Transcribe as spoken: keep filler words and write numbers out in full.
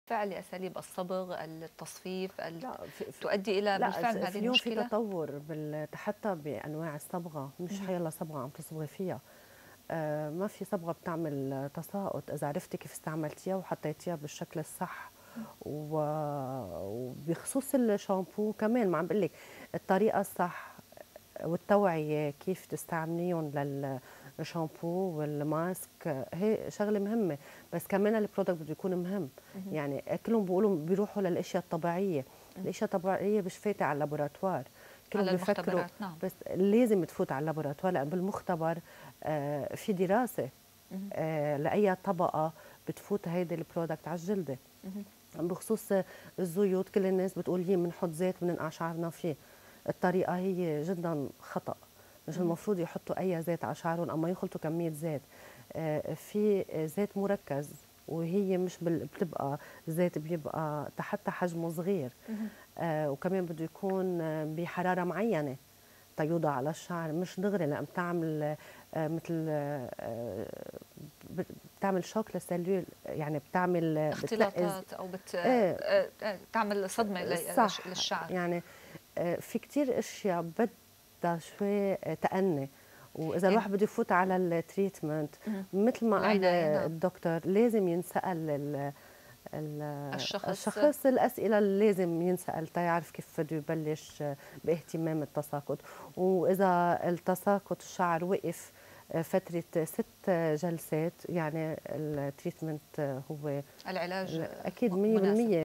بالفعل أساليب الصبغ، التصفيف، ال لا في في تؤدي إلى لا بالفعل في هذه اليوم في المشكلة؟ تطور بال حتى بانواع الصبغه، مش اهم. حيلا صبغه عم تصبغي فيها. آه ما في صبغه بتعمل تساقط اذا عرفتي كيف استعملتيها وحطيتيها بالشكل الصح. إمم. و- وبخصوص الشامبو كمان ما عم بقول لك الطريقه الصح والتوعية كيف تستعمليهم للشامبو والماسك، هي شغلة مهمة. بس كمان البرودكت بده يكون مهم. اهم. يعني كلهم بيقولوا بيروحوا للاشياء الطبيعية. إمم. الاشياء الطبيعية مش فايتة على اللابوراتوار. كلهم على بيفكروا المختبرات، نعم. بس لازم تفوت على اللابوراتوار، لأن بالمختبر آه، في دراسة اهم. آه، لأي طبقة بتفوت هيدي البرودكت على الجلدة. اهم. بخصوص الزيوت كل الناس بتقول هي بنحط زيت بننقع شعرنا فيه. الطريقة هي جدا خطأ. مش اهم. المفروض يحطوا أي زيت على شعرهم أما يخلطوا كمية زيت. آه، في زيت مركز وهي مش بال- بتبقى زيت، بيبقى حتى حجمه صغير. اهم. آه، وكمان بده يكون آه، بحرارة معينة تيوضع على الشعر، مش دغري، لأن بتعمل آه، مثل آه، بتعمل شوك للسلول، يعني بتعمل آه، بتنقز. اختلاطات أو بت ايه آآ آآ تعمل صدمة ل للش صح. للشعر. يعني آه، في كتير اشياء بدها شوي آه، تأني. واذا يعني الواحد بده يفوت على التريتمنت اهم. مثل ما قال العناية، آه، نعم. الدكتور، لازم ينسأل ال- ال- الشخص. الشخص الأسئلة اللي لازم ينسأل تيعرف كيف بده يبلش آه، باهتمام التساقط. وإذا التساقط الشعر وقف آه، فترة ست جلسات، يعني التريتمنت آه، هو العلاج أكيد م مناسب. مية بالمية.